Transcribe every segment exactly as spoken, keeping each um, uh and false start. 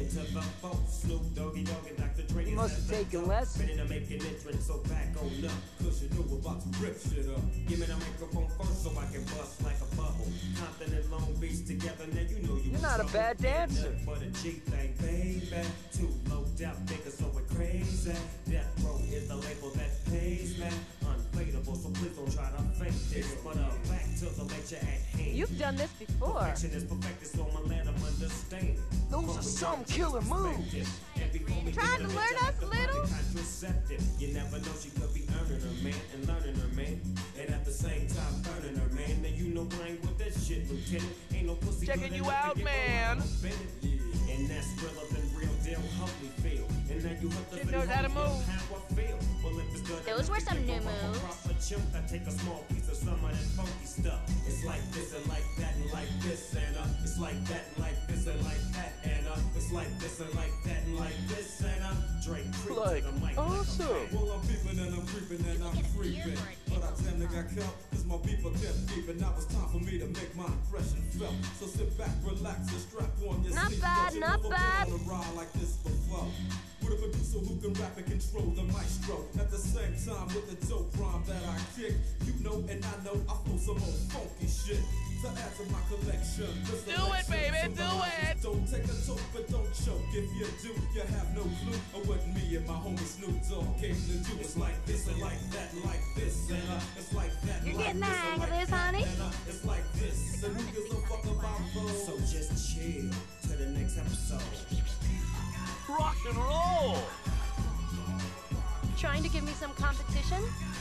into the folk. Snoop Doggy Dogg and Doctor Dre. You must have taken lessons. Ready to make an entrance, so back on up. Cause you know we're about to rip shit up. Give me the microphone first so I can bust like a bubble. Compton and Long Beach together, now you know you. You're not a bad dancer. But a G thing, baby. Too low down, niggas so we're crazy. Death Row is the label that pays me. Unfadable, so please don't try to fake this. But uh, back to the lecture at hand. You've done this before. Perfection is perfected, so I'ma let them understand. Those are some killer moves. Trying to learn us a little? You never know, she could be earning her man and learning her man. And at the same time burning her man. Now you know I ain't with that shit, Lieutenant. Ain't no pussy. Checking you out, man. And that's realer than real deal, help me feel. And now you have to Kid knows how to move. How I feel. Well, if it's good, Those were some new moves. I take a small piece of some of that funky stuff. It's like this and like that and like this and uh, it's like that and like this and like that and uh, it's like this and like that and like this and uh, Drake creep Like, to the mic. awesome. Like Well, I'm peeping and I'm creeping and I'm creeping. But I damn near got killed cause my people kept beeping. Now it's time for me to make my impression felt. So sit back, relax, and strap on your Not seat. bad, You not never bad. been on a ride like this before. With a producer who can rap and control the maestro. At the same time with the dope rhyme that I kick. You know and I know I flow some old funky shit to add to my collection. Do it, baby, do it. Don't take a toke, but don't choke. If you do, you have no clue of what me and my homie Snoop Dogg came to do. It's like this and like that and like this and uh, it's like that. You're like getting the this hang and of like this, that, honey. and, uh, it's like this. And who gives a fuck about those? So just chill to the next episode. Rock and roll. Trying to give me some competition?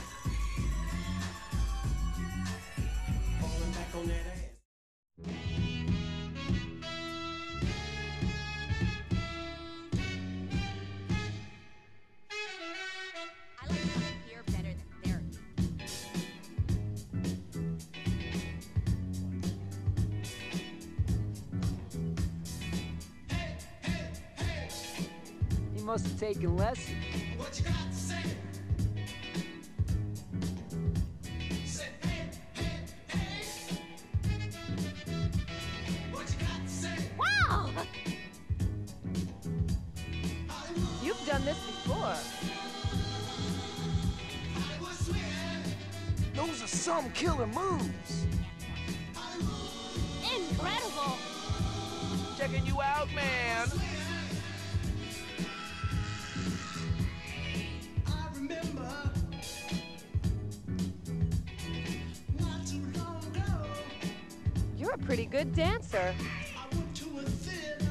Falling back on that ass. I like coming here better than there. You must have taken lessons. What you got to say? Say hey, hey, hey. What you got to say? Wow! You've done this before. Hollywood swing. Those are some killer moves. Incredible! Checking you out, man. I remember not too long ago. You're a pretty good dancer. I went to a theater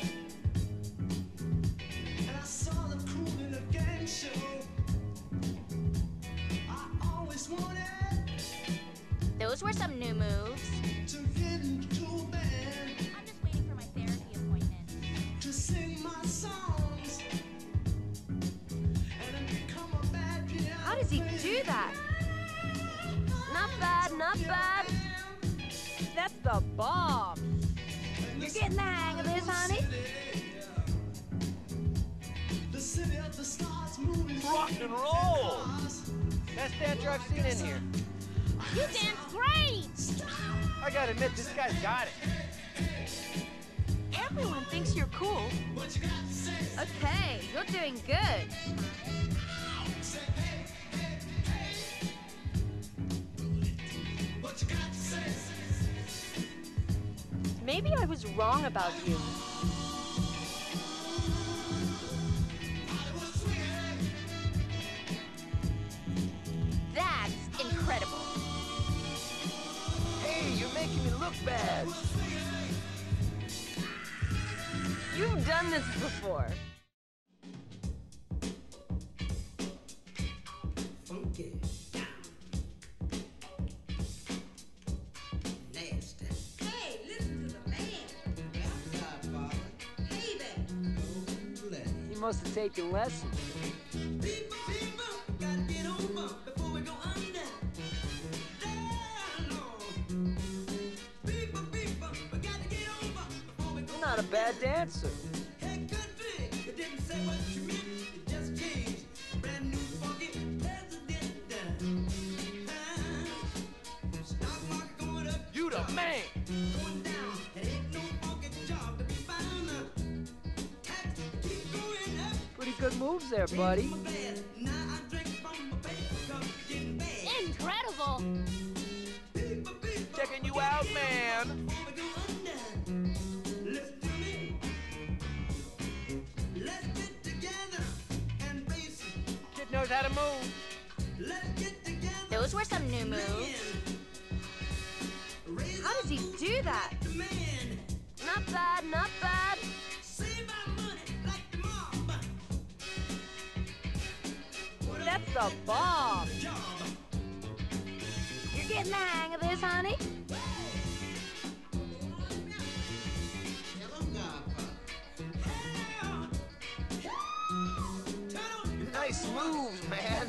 and I saw them cool in a gang show. I always wanted Those were some new moves. to get into a band I'm just waiting for my therapy appointment. to sing my songs and then become a bad piano How does he do that? Not bad, not bad. That's the bomb. You're getting the hang of this, honey. The city of the stars moving Rock and roll. Best dancer I've seen in here. You dance great! I gotta admit, this guy's got it. Everyone thinks you're cool. What you got to say? Okay, you're doing good. Say hey, hey, hey. What you got to say? Maybe I was wrong about you. Hollywood swing. That's incredible. Hey, you're making me look bad. You've done this before. Funky, nasty. Hey, listen to the man. Outside, father. Hey there. Oh, bless. You must have taken lessons. People, people, gotta get over before we go under. Down low. People, people, we gotta get over before we go You're not a under. bad dancer. Hey, country, you didn't say what you meant. You just changed. Brand new funky president. Ah. Stock market going up. You the man. Going down. It ain't no funky job to be found. good moves there, buddy. Incredible! Checking you out, man. Kid knows how to move. Those were some new moves. How does he do that? Not bad, not bad. That's the bomb. You're getting the hang of this, honey? Nice moves, man.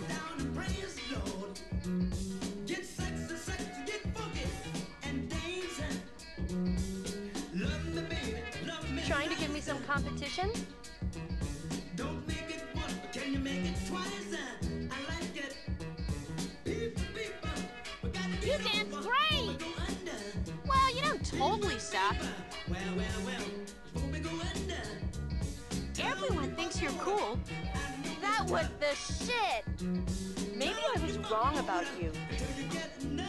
Trying to give me some competition? Don't make it once, but can you make it twice? I like it. You dance great! Well, you don't totally suck. Well, well, well, before we go under, Everyone thinks you're cool. That was the shit. Maybe I was wrong about you. till you get enough.